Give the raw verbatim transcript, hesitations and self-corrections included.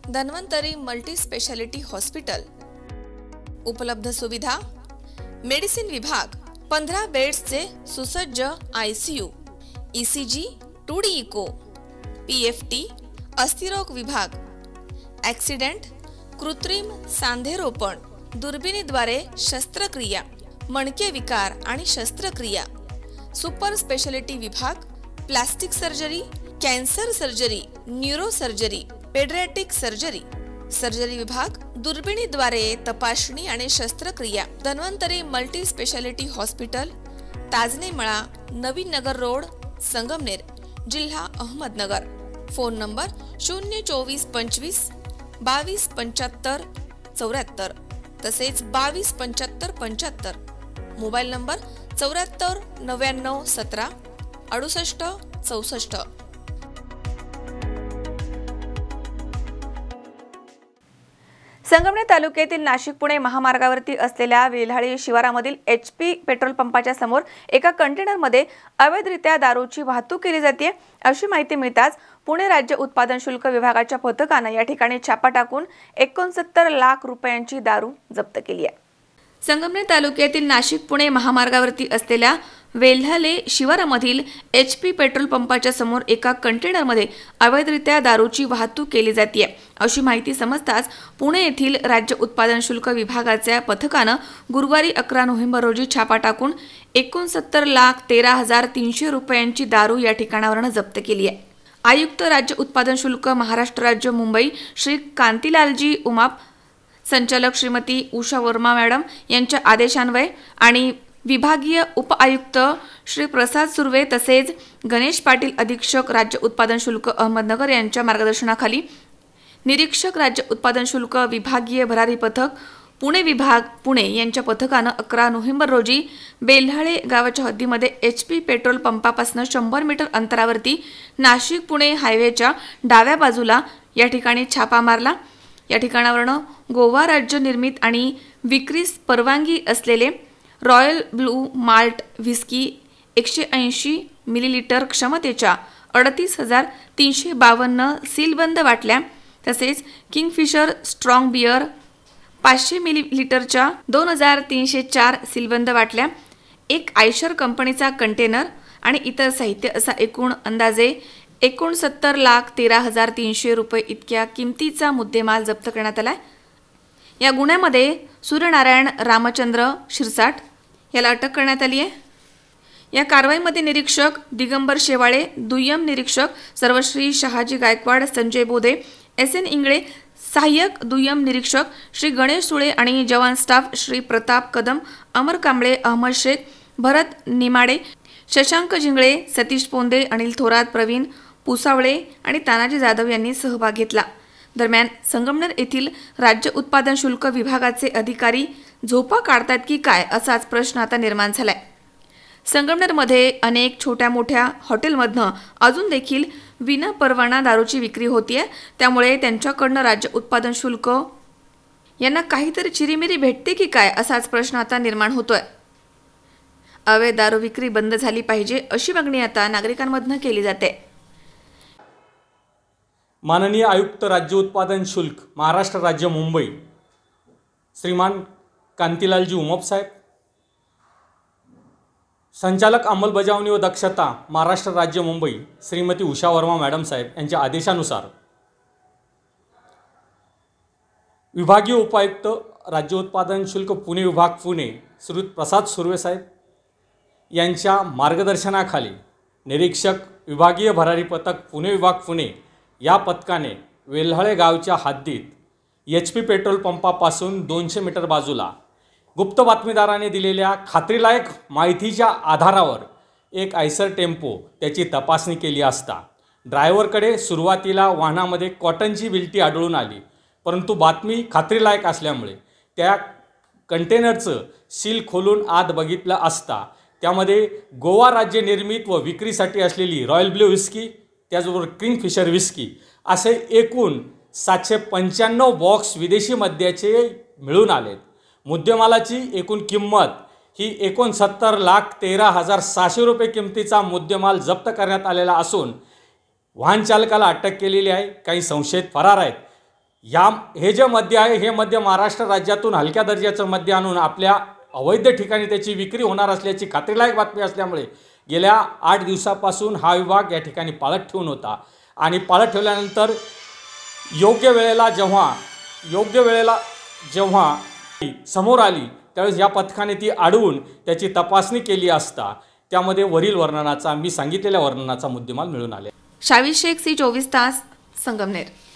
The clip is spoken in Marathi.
Dhanvantari multi speciality hospital. उपलब्ध सुविधा मेडिसिन विभाग, पंधरा बेड्सचे सुसज्ज ICU, ECG, two D echo, PFT, अस्थिरोग विभाग, ॲक्सिडेंट, कृत्रिम सांधेरोपण, दुर्बिणीद्वारे शस्त्रक्रिया, मणके विकार आणि शस्त्रक्रिया, सुपर स्पेशालिटी विभाग, plastic surgery, cancer surgery, neuro surgery, paediatric surgery, surgery विभाग, दुर्बिणीद्वारे तपासणी आणि शस्त्रक्रिया। धन्वंतरी मल्टी स्पेशालिटी हॉस्पिटल, ताजने मळा, नवीन नगर रोड, संगमनेर, जिल्हा अहमदनगर। फोन नंबर शून्य चोवीस पंचवीस बावीस पंच्याहत्तर चौऱ्याहत्तर तसेच बावीस पंच्याहत्तर पंच्याहत्तर। मोबाईल नंबर चौऱ्याहत्तर नव्याण्णव सतरा अडुसष्ट चौसष्ट। संगमनेर तालुक्यातील नाशिक पुणे महामार्गावरती असलेल्या वेल्हाळी शिवारामधील एचपी पेट्रोल पंपाच्या समोर एका कंटेनरमध्ये अवैधरित्या दारूची वाहतूक केली जाते अशी माहिती मिळताच पुणे राज्य उत्पादन शुल्क विभागाच्या पथकाने या ठिकाणी छापा टाकून एकोणसत्तर लाख रुपयांची दारू जप्त केली आहे। संगमनेर तालुक्यातील नाशिक पुणे महामार्गावरती असलेल्या वेल्हाळे शिवारामधील एचपी पेट्रोल पंपाच्या समोर एका कंटेनरमध्ये अवैधरित्या दारूची वाहतूक केली जाते अशी माहिती समजताच पुणे येथील राज्य उत्पादन शुल्क विभागाच्या पथकाने गुरुवारी अकरा नोव्हेंबर रोजी छापा टाकून एकोणसत्तर लाख तेरा हजार तीनशे रुपयांची दारू या ठिकाणावरून जप्त केली आहे। आयुक्त राज्य उत्पादन शुल्क महाराष्ट्र राज्य मुंबई श्री कांतीलालजी उमाप, संचालक श्रीमती उषा वर्मा मॅडम यांच्या आदेशान्वये आणि विभागीय उपआयुक्त श्री प्रसाद सुर्वे तसेच गणेश पाटील अधीक्षक राज्य उत्पादन शुल्क अहमदनगर यांच्या मार्गदर्शनाखाली निरीक्षक राज्य उत्पादन शुल्क विभागीय भरारी पथक पुणे विभाग पुणे यांच्या पथकाने अकरा नोव्हेंबर रोजी बेल्हाळे गावाच्या हद्दीमध्ये एचपी पेट्रोल पंपापासून शंभर मीटर अंतरावरती नाशिक पुणे हायवेच्या डाव्या बाजूला या ठिकाणी छापा मारला। या ठिकाणावरून गोवा राज्य निर्मित आणि विक्रीस परवानगी असलेले रॉयल ब्लू माल्ट व्हिस्की एकशे ऐंशी मिलीलिटर क्षमतेच्या अडतीस हजार तीनशे बावन्न सीलबंद बाटल्या तसेच किंगफिशर स्ट्रॉंग बियर पाचशे मिलीलिटरच्या दोन हजार तीनशे चार सीलबंद बाटल्या, एक आयशर कंपनीचा कंटेनर आणि इतर साहित्य असा एकूण अंदाजे एकोणसत्तर लाख तेरा हजार तीनशे रुपये इतक्या किमतीचा मुद्देमाल जप्त करण्यात आला। या गुन्ह्यामध्ये सूर्यनारायण रामचंद्र शिरसाट याला अटक करण्यात आली आहे। या कारवाईमध्ये निरीक्षक दिगंबर शेवाळे, दुय्यम निरीक्षक सर्वश्री शहाजी गायकवाड, संजय बोधे, एस एन इंगळे, सहाय्यक दुय्यम निरीक्षक श्री गणेश सुळे आणि जवान स्टाफ श्री प्रताप कदम, अमर कांबळे, अहमद शेख, भरत निमाडे, शशांक जिंगळे, सतीश पोंदे, अनिल थोरात, प्रवीण पुसावळे आणि तानाजी जाधव यांनी सहभाग घेतला। दरम्यान संगमनेर येथील राज्य उत्पादन शुल्क विभागाचे अधिकारी झोपा काढतात की काय असाच प्रश्न आता निर्माण झालाय। संगमनेरमध्ये अनेक छोट्या मोठ्या हॉटेलमधनं अजून देखील विना परवाना दारूची विक्री होतीये, त्यामुळे त्यांच्याकडनं राज्य उत्पादन शुल्क यांना काहीतरी चिरीमिरी भेटते की काय असाच प्रश्न आता निर्माण होतोय। अवैध दारू विक्री बंद झाली पाहिजे अशी मागणी आता नागरिकांमधनं केली जाते। माननीय आयुक्त राज्य उत्पादन शुल्क महाराष्ट्र राज्य मुंबई श्रीमान कांतीलालजी उमाप साहेब, संचालक अंमलबजावणी व दक्षता महाराष्ट्र राज्य मुंबई श्रीमती उषा वर्मा मॅडम साहेब यांच्या आदेशानुसार विभागीय उपायुक्त राज्य उत्पादन शुल्क पुणे विभाग पुणे श्री प्रसाद सुर्वे साहेब यांच्या मार्गदर्शनाखाली निरीक्षक विभागीय भरारी पथक पुणे विभाग पुणे या पथकाने वेल्हाळे गावच्या हद्दीत एच पी पेट्रोल पंपापासून दोनशे मीटर बाजूला गुप्त बातमीदाराने दिलेल्या खात्रीलायक माहितीच्या आधारावर एक आयसर टेम्पो त्याची तपासणी केली असता ड्रायव्हरकडे सुरुवातीला वाहनामध्ये कॉटनची बिल्टी आढळून आली, परंतु बातमी खात्रीलायक असल्यामुळे त्या कंटेनरचं सील खोलून आत बघितलं असता त्यामध्ये गोवा राज्य निर्मित व विक्रीसाठी असलेली रॉयल ब्लू व्हिस्की त्याचबरोबर किंगफिशर व्हिस्की असे एकूण सातशे पंच्याण्णव बॉक्स विदेशी मद्याचे मिळून आलेत। मुद्देमालाची एकूण किंमत ही एकोणसत्तर लाख तेरा हजार सहाशे रुपये किमतीचा मुद्देमाल जप्त करण्यात आलेला असून वाहन चालकाला अटक केलेली आहे। काही संशयित फरार आहेत। या हे जे मद्य आहे हे मद्य महाराष्ट्र राज्यातून हलक्या दर्जाचं मद्य आणून आपल्या अवैध ठिकाणी त्याची विक्री होणार असल्याची खात्रीलायक बातमी असल्यामुळे गेल्या आठ दिवसापासून हा विभाग या ठिकाणी पाळत ठेवून होता आणि पाळत ठेवल्यानंतर योग्य वेळेला जेव्हा योग्य वेळेला जेव्हा समोर आली त्यावेळेस या पथकाने ती अडवून त्याची तपासणी केली असता त्यामध्ये वरील वर्णनाचा मी सांगितलेल्या वर्णनाचा मुद्देमाल मिळून आले. शावीर शेख सी चोवीस तास संगमनेर.